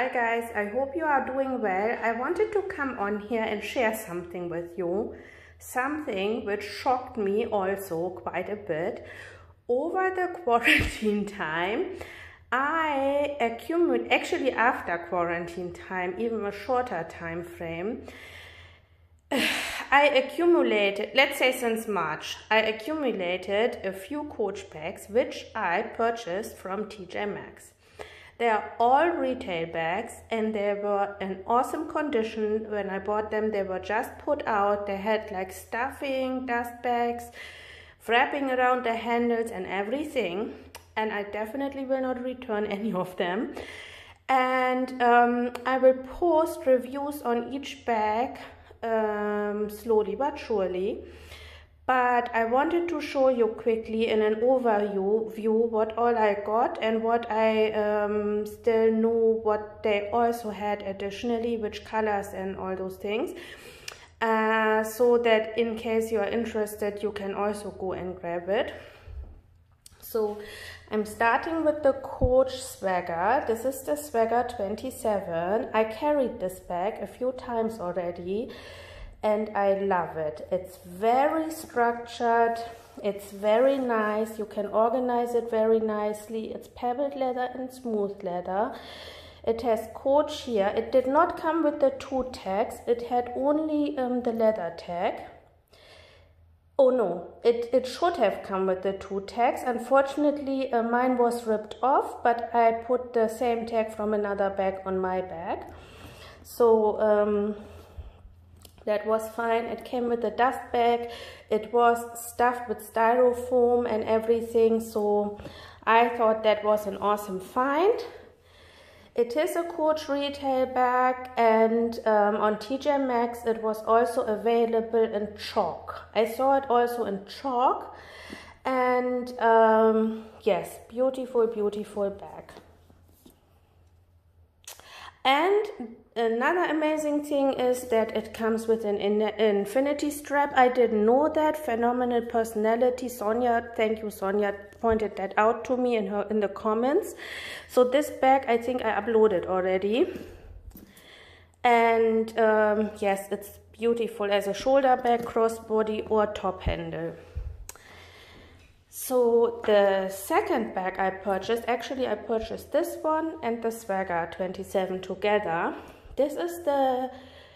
Hi guys, I hope you are doing well. I wanted to come on here and share something with you. Something which shocked me also quite a bit. Over the quarantine time, actually after quarantine time, even a shorter time frame, I accumulated, let's say since March, I accumulated a few Coach bags which I purchased from TJ Maxx. They are all retail bags and they were in awesome condition. When I bought them, they were just put out. They had like stuffing, dust bags, wrapping around the handles and everything. And I definitely will not return any of them. And I will post reviews on each bag slowly but surely. But I wanted to show you quickly in an overview what all I got and what I still know what they also had additionally, which colors and all those things. So that in case you are interested, you can also go and grab it. So I'm starting with the Coach Swagger. This is the Swagger 27. I carried this bag a few times already. And I love it. It's very structured, it's very nice, you can organize it very nicely. It's pebbled leather and smooth leather. It has Coach here. It did not come with the 2 tags, it had only the leather tag. Oh no, it should have come with the 2 tags. Unfortunately, mine was ripped off, but I put the same tag from another bag on my bag. So, that was fine. It came with a dust bag. It was stuffed with styrofoam and everything. So I thought that was an awesome find. It is a Coach retail bag, and on TJ Maxx it was also available in chalk. I saw it also in chalk, and yes, beautiful, beautiful bag. And another amazing thing is that it comes with an infinity strap. I didn't know that. Phenomenal personality. Sonia, thank you Sonia, pointed that out to me in the comments. So this bag, I think I uploaded already. And yes, it's beautiful as a shoulder bag, crossbody or top handle. So the second bag I purchased, actually I purchased this one and the Swagger 27 together. This is the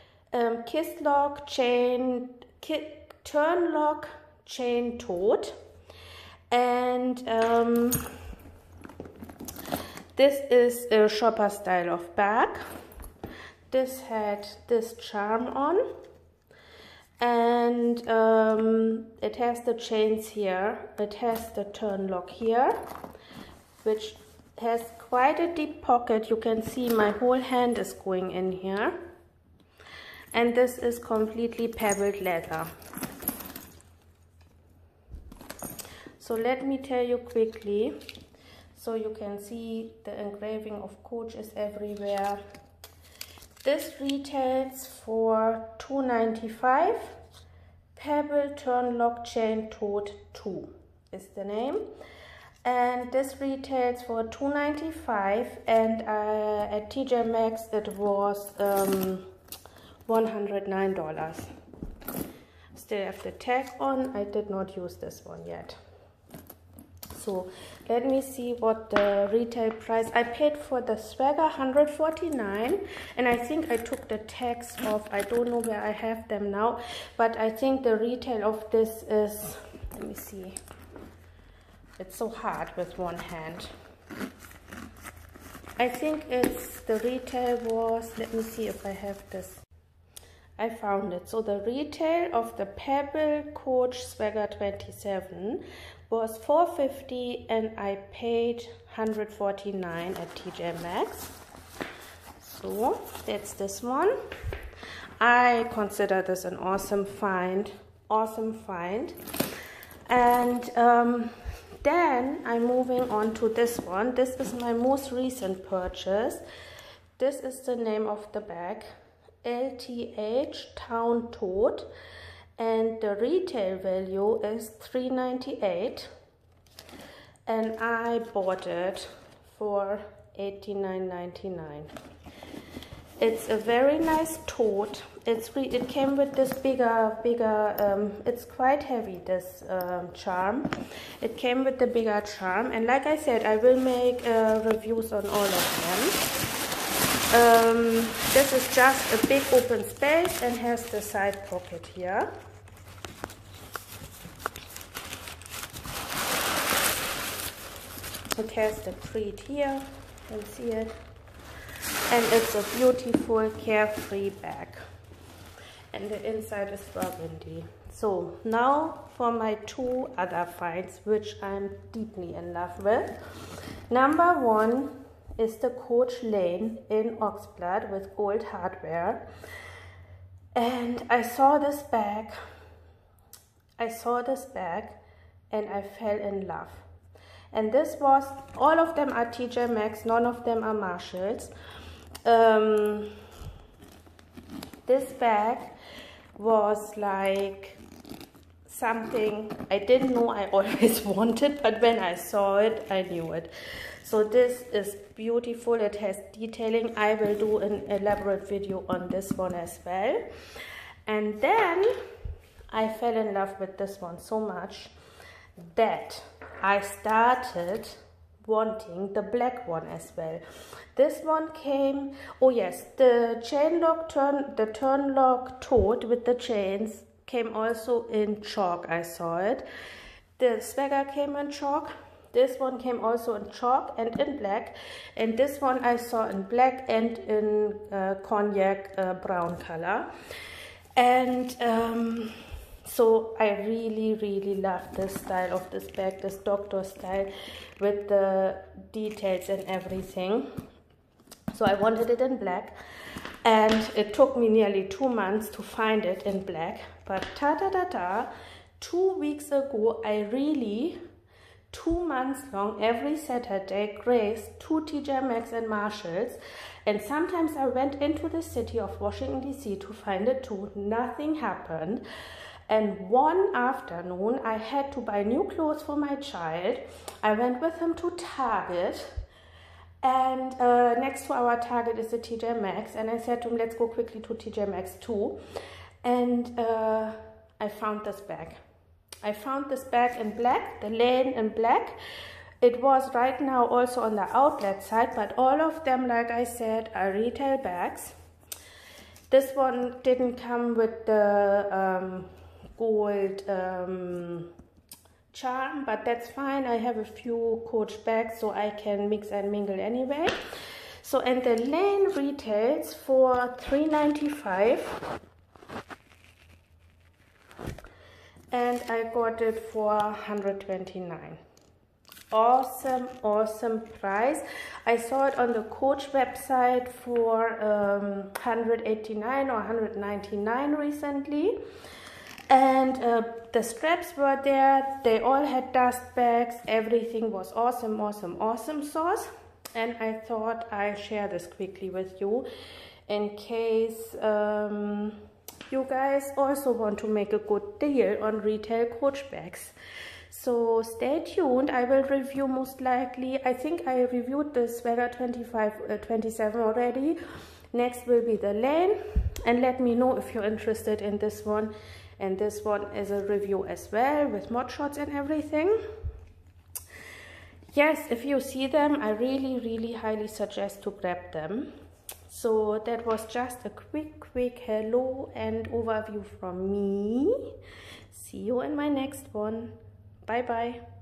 Turn Lock Chain Tote, and this is a shopper style of bag. This had this charm on, and it has the chains here. It has the turn lock here, which has quite a deep pocket. You can see my whole hand is going in here, and this is completely pebbled leather. So let me tell you quickly, so you can see the engraving of Coach is everywhere. This retails for $2.95. Pebble Turn Lock Chain Tote 2 is the name. And this retails for $2.95, and at TJ Maxx it was $109. Still have the tag on. I did not use this one yet. So let me see what the retail price. I paid for the Swagger $149, and I think I took the tags off. I don't know where I have them now, but I think the retail of this is, let me see. It's so hard with one hand. I think it's, the retail was, let me see if I have this. I found it. So the retail of the Pebble Coach Swagger 27 was $450, and I paid $149 at TJ Maxx. So that's this one. I consider this an awesome find. Awesome find. And then I'm moving on to this one. This is my most recent purchase. This is the name of the bag, LTH Town Tote, and the retail value is $3.98, and I bought it for $89.99. It's a very nice tote. It came with this bigger, it's quite heavy, this charm. It came with the bigger charm, and like I said, I will make reviews on all of them. This is just a big open space and has the side pocket here. It has the pleat here, you can see it. And it's a beautiful carefree bag. And the inside is burgundy. So now for my two other finds, which I'm deeply in love with. Number one is the Coach Lane in Oxblood with gold hardware. And I saw this bag and I fell in love. And this was, all of them are TJ Maxx, none of them are Marshalls. This bag was like something I didn't know I always wanted, but when I saw it, I knew it. So this is beautiful. It has detailing. I will do an elaborate video on this one as well. And then I fell in love with this one so much that I started wanting the black one as well. This one came, oh yes, the chain lock the turn lock tote with the chains came also in chalk. I saw it. The Swagger came in chalk. This one came also in chalk and in black, and this one I saw in black and in cognac brown color. And so I really love this style of this bag, this doctor style with the details and everything. So I wanted it in black, and it took me nearly 2 months to find it in black. But 2 weeks ago, I really, 2 months long, every Saturday, graced 2 TJ Maxx and Marshalls. And sometimes I went into the city of Washington, D.C. to find it too. Nothing happened. And one afternoon, I had to buy new clothes for my child. I went with him to Target. And next to our Target is the TJ Maxx. And I said to him, let's go quickly to TJ Maxx too. And I found this bag. I found this bag in black, the Lane in black. It was right now also on the outlet side, but all of them, like I said, are retail bags. This one didn't come with the gold charm, but that's fine. I have a few Coach bags, so I can mix and mingle anyway. So, and the Lane retails for $3.95. And I got it for $129. Awesome price. I saw it on the Coach website for $189 or $199 recently. And the straps were there. They all had dust bags. Everything was awesome sauce. And I thought I'd share this quickly with you in case you guys also want to make a good deal on retail Coach bags. So stay tuned. I will review most likely. I think I reviewed the Swagger 27 already. Next will be the Lane. And let me know if you're interested in this one. And this one is a review as well with mod shots and everything. Yes, if you see them, I really highly suggest to grab them. So that was just a quick hello and overview from me. See you in my next one. Bye bye.